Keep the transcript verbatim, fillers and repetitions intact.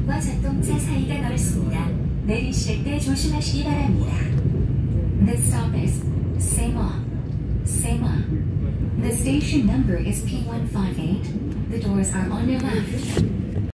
좌석과 전동차 사이가 넓습니다. 내리실 때 조심하시기 바랍니다. The stop is Sema. Sema. The station number is P one five eight. The doors are on your left.